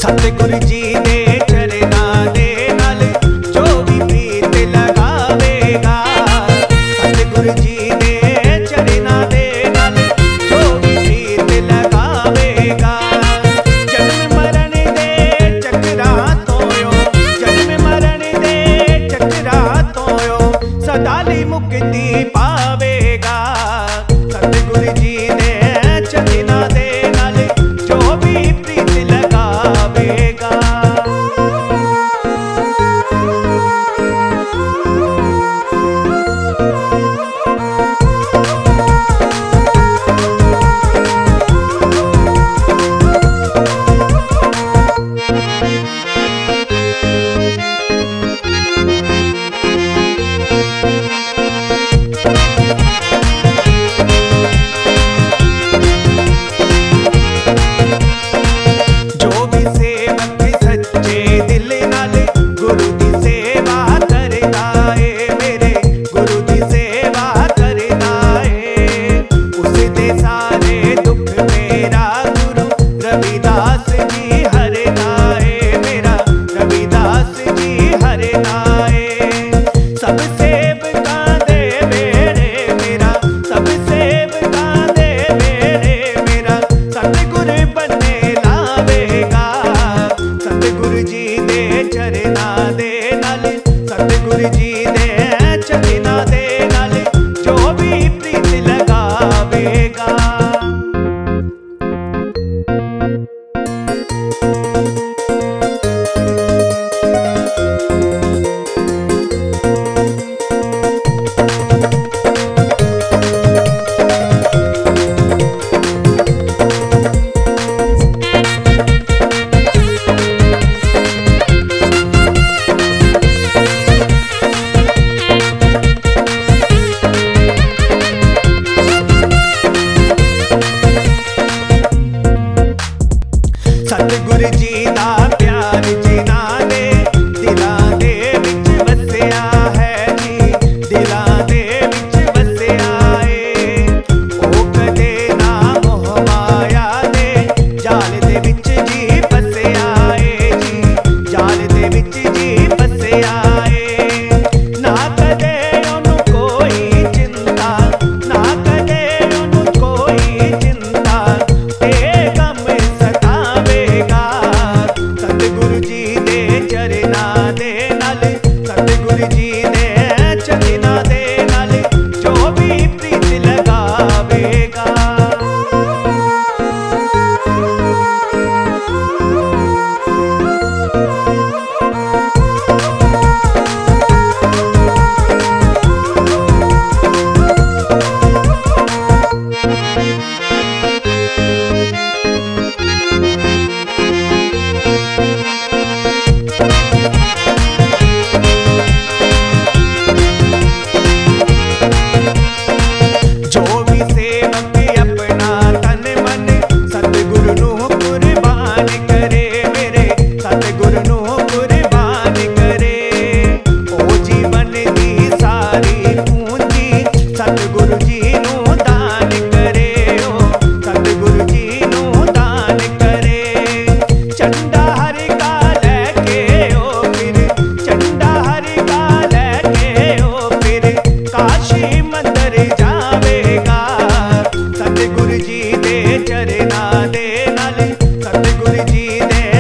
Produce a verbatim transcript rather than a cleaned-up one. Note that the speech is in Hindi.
सतगुरु जी दे चरनां दे नाल जो भी प्रीत लगावेगा। सतगुरु जी दे चरनां दे नाल जो भी प्रीत लगावेगा। जन्म मरण दे चक्करां तों जन्म मरण दे चक्करां तों सदा लई मुक्ति पावेगा। सतगुरु जी दे चरनां दे नाल जो भी प्रीत लगावेगा। सतगुरु जी दे चरनां दे नाल जो भी प्रीत लगावेगा। सतगुरु जी दा प्यार जिन्हां दे दिलां दे विच वसिया है जी, दिलां दे विच वसिया है। ओ कदे ना मोह माया दे जाल दे विच जी फसिया है जी, जाल दे विच जी फसिया है। ना कदे ओनू कोई चिंता, ना कदे ओनू कोई चिंता ते गम सतावेगा। सतगुरु जी दे चरनां दे नाल सतगुरु जी दे चरनां दे नाल जो भी प्रीत लगावेगा। जो भी सेवक अपना तन मन सतगुरु नू कुर्बान करे, मेरे सतगुरु नू कुर्बान करे। ओ जीवन दी सारी पूंजी सतगुरु जी नू दान करे, ओ सतगुरु जी नू दान करे। चंडा हर का लैके ओ फिर चंडा हर का लैके ओ फिर काशी मंदिर जावेगा। सतगुरु जी दे चरनां दे नाल सतगुरु जी दे